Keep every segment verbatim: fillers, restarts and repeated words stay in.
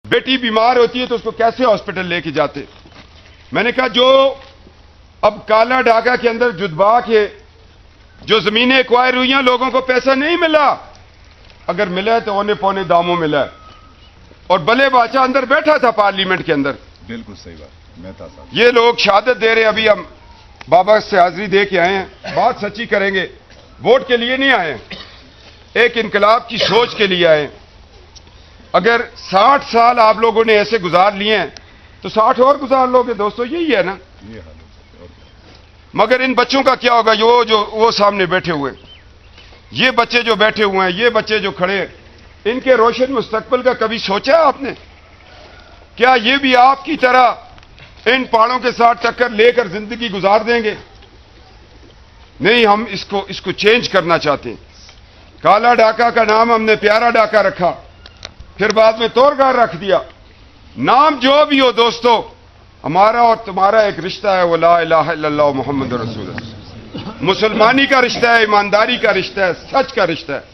बेटी बीमार होती है तो उसको कैसे हॉस्पिटल लेके जाते। मैंने कहा जो अब काला डाका के अंदर जुदबा के जो जमीनें एक्वायर हुई हैं, लोगों को पैसा नहीं मिला, अगर मिला है तो औने पौने दामों मिला है। और बले बादशाह अंदर बैठा था पार्लियामेंट के अंदर। बिल्कुल सही बात, मैं था साहब। ये लोग शहादत दे रहे हैं, अभी हम बाबा से हाजिरी दे के आए हैं, बात सच्ची करेंगे, वोट के लिए नहीं आए, एक इनकलाब की सोच के लिए आए। अगर साठ साल आप लोगों ने ऐसे गुजार लिए हैं तो साठ और गुजार लोगे दोस्तों, यही है ना। ये हाल है। मगर इन बच्चों का क्या होगा, जो जो वो सामने बैठे हुए, ये बच्चे जो बैठे हुए हैं, ये बच्चे जो खड़े हैं, इनके रोशन मुस्तकबिल का कभी सोचा आपने? क्या ये भी आपकी तरह इन पहाड़ों के साथ टक्कर लेकर जिंदगी गुजार देंगे? नहीं, हम इसको इसको चेंज करना चाहते हैं। काला डाका का नाम हमने प्यारा डाका रखा, फिर बाद में तोरगार रख दिया। नाम जो भी हो दोस्तों, हमारा और तुम्हारा एक रिश्ता है, वो ला इलाहा इल्लल्लाह मुहम्मद रसूलुल्लाह। मुसलमानी का रिश्ता है, ईमानदारी का रिश्ता है, सच का रिश्ता है।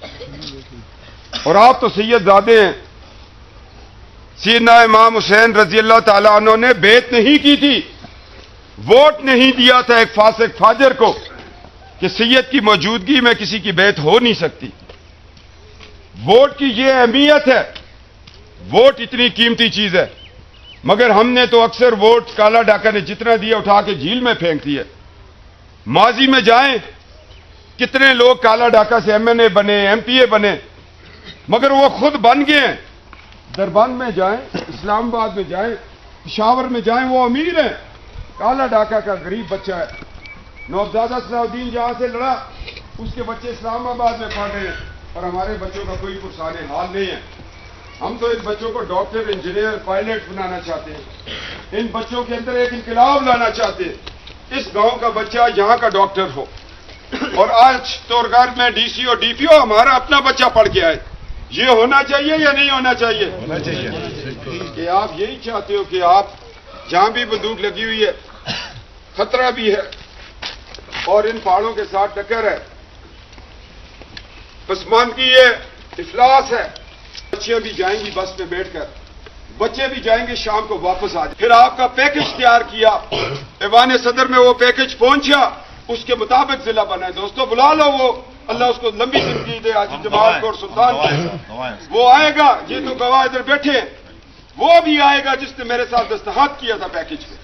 और आप तो सैयदजादे हैं। सैयदना इमाम हुसैन रजी अल्लाह ताला अन्हु ने बेत नहीं की थी, वोट नहीं दिया था एक फासिक फाजिर को कि सैयद की मौजूदगी में किसी की बेत हो नहीं सकती। वोट की यह अहमियत है, वोट इतनी कीमती चीज है। मगर हमने तो अक्सर वोट काला डाका ने जितना दिया उठा के झील में फेंक दिया। माजी में जाएं, कितने लोग काला डाका से एमएनए बने, एमपीए बने, मगर वो खुद बन गए हैं। दरबंद में जाएं, इस्लामाबाद में जाएं, पेशावर में जाएं, वो अमीर हैं। काला डाका का गरीब बच्चा है। नौबजादा सलाउद्दीन जहां से लड़ा, उसके बच्चे इस्लामाबाद में पढ़ रहे हैं और हमारे बच्चों का कोई पुरसाने हाल नहीं है। हम तो इन बच्चों को डॉक्टर, इंजीनियर, पायलट बनाना चाहते हैं। इन बच्चों के अंदर एक इनकलाब लाना चाहते हैं। इस गांव का बच्चा यहां का डॉक्टर हो, और आज तोरगार में डीसी और डीपीओ हमारा अपना बच्चा पढ़ के आए। ये होना चाहिए या नहीं होना चाहिए? होना चाहिए। कि आप यही चाहते हो कि आप जहां भी बंदूक लगी हुई है, खतरा भी है और इन पहाड़ों के साथ टक्कर है, पसमानगी है, इफलास है। बच्चियां भी जाएंगी बस में बैठकर, बच्चे भी जाएंगे शाम को वापस आ जाए। फिर आपका पैकेज तैयार किया, ऐवान सदर में वो पैकेज पहुंचा, उसके मुताबिक जिला बना है। दोस्तों बुला लो, वो अल्लाह उसको लंबी जिंदगी दे, हाजी जमाल को और सुल्तान को। वो आएगा, ये तो गवाह इधर बैठे हैं, वो भी आएगा जिसने मेरे साथ दस्तखत किया था पैकेज में।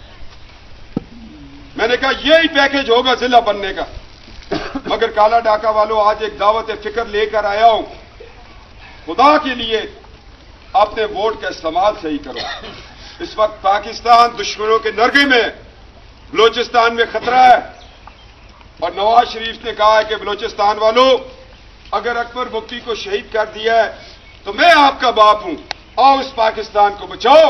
मैंने कहा यही पैकेज होगा जिला बनने का। मगर काला डाका वालों, आज एक दावत फिक्र लेकर आया हूं, खुदा के लिए अपने वोट का इस्तेमाल सही करो। इस वक्त पाकिस्तान दुश्मनों के नरगे में, बलोचिस्तान में खतरा है। और नवाज शरीफ ने कहा है कि बलोचिस्तान वालों, अगर अकबर बुक्ती को शहीद कर दिया है तो मैं आपका बाप हूं, आओ इस पाकिस्तान को बचाओ।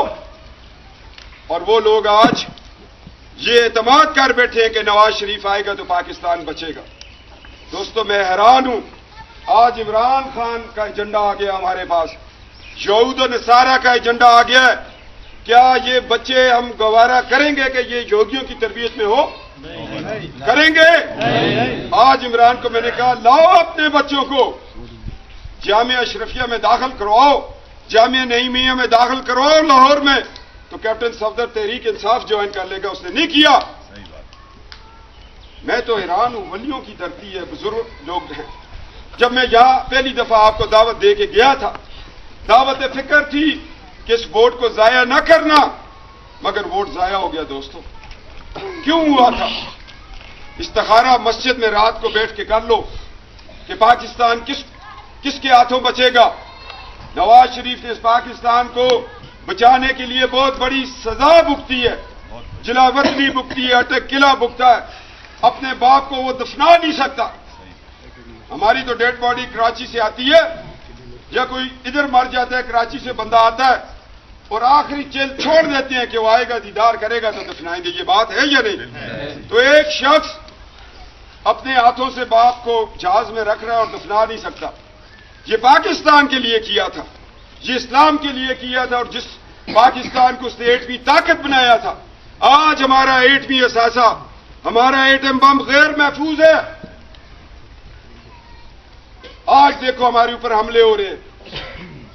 और वो लोग आज ये एतमाद कर बैठे हैं कि नवाज शरीफ आएगा तो पाकिस्तान बचेगा। दोस्तों मैं हैरान हूं, आज इमरान खान का एजेंडा आ गया हमारे पास, यहूद और नसारा का एजेंडा आ गया है। क्या ये बच्चे हम गवारा करेंगे कि ये योगियों की तरबियत में हो? नहीं। करेंगे? नहीं। आज इमरान को मैंने कहा लाओ अपने बच्चों को जामिया अशरफिया में दाखिल करवाओ, जामिया नईमिया में दाखिल करवाओ लाहौर में, तो कैप्टन सफदर तहरीक इंसाफ ज्वाइन कर लेगा। उसने नहीं किया। सही बात। मैं तो हैरान हूं, वलियों की धरती है, बुजुर्ग लोग हैं। जब मैं यहां पहली दफा आपको दावत दे के गया था, दावत फिक्र थी कि इस वोट को जाया ना करना, मगर वोट जाया हो गया। दोस्तों क्यों हुआ था? इस्तिखारा मस्जिद में रात को बैठ के कर लो कि पाकिस्तान किस किसके हाथों बचेगा। नवाज शरीफ ने इस पाकिस्तान को बचाने के लिए बहुत बड़ी सजा भुगती है, जिलावतनी भुगती है, अटक किला भुगता है। अपने बाप को वो दफना नहीं सकता। हमारी तो डेड बॉडी कराची से आती है, या कोई इधर मर जाता है, कराची से बंदा आता है और आखिरी जेल छोड़ देते हैं कि वो आएगा दीदार करेगा तो दफनाएंगे। ये बात है या नहीं? तो एक शख्स अपने हाथों से बाप को जहाज में रख रहा है और दफना नहीं सकता। ये पाकिस्तान के लिए किया था, ये इस्लाम के लिए किया था, और जिस पाकिस्तान को उसने एटमी ताकत बनाया था, आज हमारा एटमी असासा, हमारा एटम बम गैर महफूज है। आज देखो हमारे ऊपर हमले हो रहे हैं।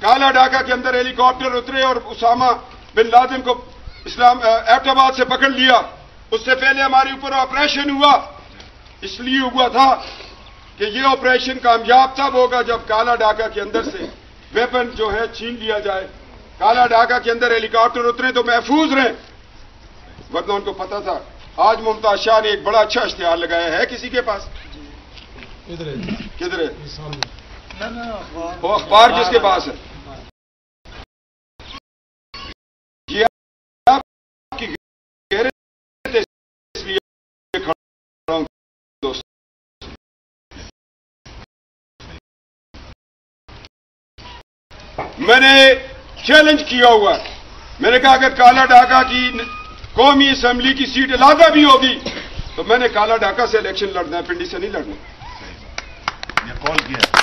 काला ढाका के अंदर हेलीकॉप्टर उतरे और उसामा बिन लादेन को इस्लाम एबटाबाद से पकड़ लिया। उससे पहले हमारे ऊपर ऑपरेशन हुआ, इसलिए हुआ था कि ये ऑपरेशन कामयाब तब होगा जब काला ढाका के अंदर से वेपन जो है छीन लिया जाए। काला ढाका के अंदर हेलीकॉप्टर उतरे तो महफूज रहे, वरना उनको पता था। आज मुमताज शाह ने एक बड़ा अच्छा इश्तिहार लगाया है, किसी के पास किधर है किधर है वो अखबार किसके पास है? ये आपकी गैरत है, इसलिए खड़ा हूं दोस्त। मैंने चैलेंज किया हुआ, मैंने कहा अगर काला ढाका की कौमी असेंबली की सीट अलहदा भी होगी तो मैंने काला ढाका से इलेक्शन लड़ना है, पिंडी से नहीं लड़ना। ये कॉल किया।